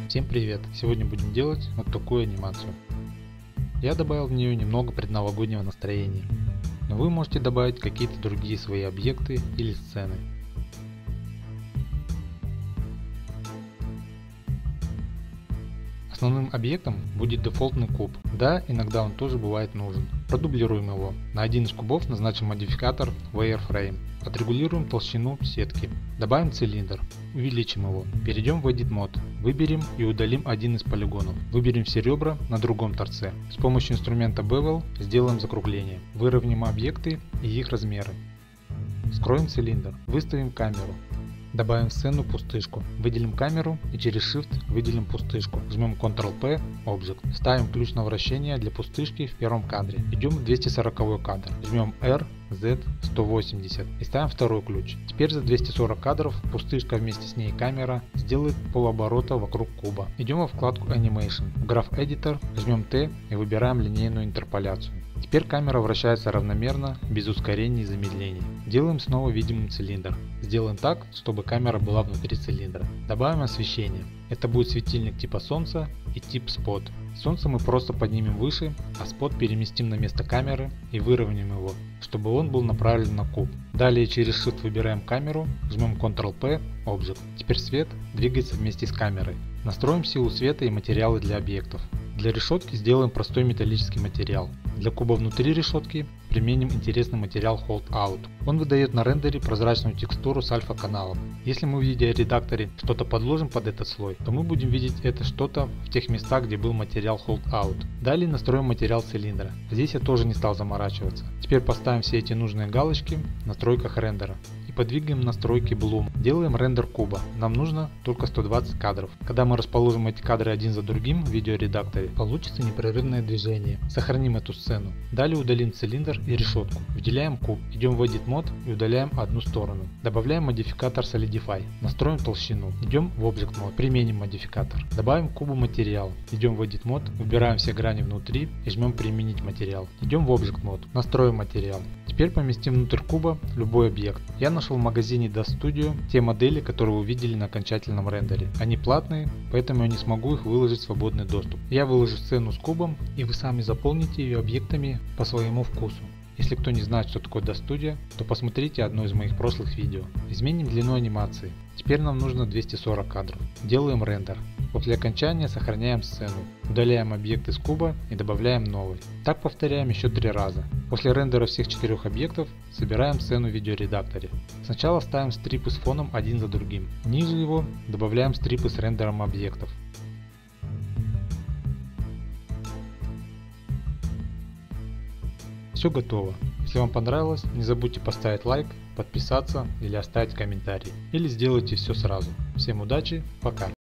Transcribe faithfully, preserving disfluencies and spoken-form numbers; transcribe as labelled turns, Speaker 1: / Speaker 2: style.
Speaker 1: Всем привет! Сегодня будем делать вот такую анимацию. Я добавил в нее немного предновогоднего настроения, но вы можете добавить какие-то другие свои объекты или сцены. Основным объектом будет дефолтный куб. Да, иногда он тоже бывает нужен. Продублируем его. На один из кубов назначим модификатор Wireframe. Отрегулируем толщину сетки. Добавим цилиндр. Увеличим его. Перейдем в Edit Mode. Выберем и удалим один из полигонов. Выберем все ребра на другом торце. С помощью инструмента Bevel сделаем закругление. Выровняем объекты и их размеры. Скроем цилиндр. Выставим камеру. Добавим в сцену пустышку. Выделим камеру и через Shift выделим пустышку. Жмем контрол пэ, Object. Ставим ключ на вращение для пустышки в первом кадре. Идем в двести сороковой кадр. Жмем R, Z, сто восемьдесят и ставим второй ключ. Теперь за двести сорок кадров пустышка вместе с ней камера сделает полоборота вокруг куба. Идем во вкладку Animation. В Graph Editor жмем T и выбираем линейную интерполяцию. Теперь камера вращается равномерно, без ускорений и замедлений. Делаем снова видимым цилиндр. Сделаем так, чтобы камера была внутри цилиндра. Добавим освещение. Это будет светильник типа солнца и тип спот. Солнце мы просто поднимем выше, а спот переместим на место камеры и выровняем его, чтобы он был направлен на куб. Далее через Shift выбираем камеру, жмем контрол пэ, Object. Теперь свет двигается вместе с камерой. Настроим силу света и материалы для объектов. Для решетки сделаем простой металлический материал. Для куба внутри решетки применим интересный материал Hold Out. Он выдает на рендере прозрачную текстуру с альфа-каналом. Если мы в видеоредакторе что-то подложим под этот слой, то мы будем видеть это что-то в тех местах, где был материал Hold Out. Далее настроим материал цилиндра. Здесь я тоже не стал заморачиваться. Теперь поставим все эти нужные галочки в настройках рендера. И подвигаем настройки Bloom. Делаем рендер куба. Нам нужно только сто двадцать кадров. Когда мы расположим эти кадры один за другим в видеоредакторе, получится непрерывное движение. Сохраним эту сцену. Далее удалим цилиндр и решетку. Выделяем куб. Идем в Edit Mode и удаляем одну сторону. Добавляем модификатор Solidify. Настроим толщину. Идем в Object Mode. Применим модификатор. Добавим кубу материал. Идем в Edit Mode. Выбираем все грани внутри и жмем применить материал. Идем в Object Mode. Настроим материал. Теперь поместим внутрь куба любой объект. Я нашел в магазине Dust Studio те модели, которые вы видели на окончательном рендере. Они платные, поэтому я не смогу их выложить в свободный доступ. Я выложу сцену с кубом, и вы сами заполните ее объектами по своему вкусу. Если кто не знает, что такое Dust Studio, то посмотрите одно из моих прошлых видео. Изменим длину анимации. Теперь нам нужно двести сорок кадров. Делаем рендер. После окончания сохраняем сцену. Удаляем объект из куба и добавляем новый. Так повторяем еще три раза. После рендера всех четырех объектов собираем сцену в видеоредакторе. Сначала ставим стрипы с фоном один за другим. Ниже его добавляем стрипы с рендером объектов. Все готово. Если вам понравилось, не забудьте поставить лайк, подписаться или оставить комментарий. Или сделайте все сразу. Всем удачи, пока!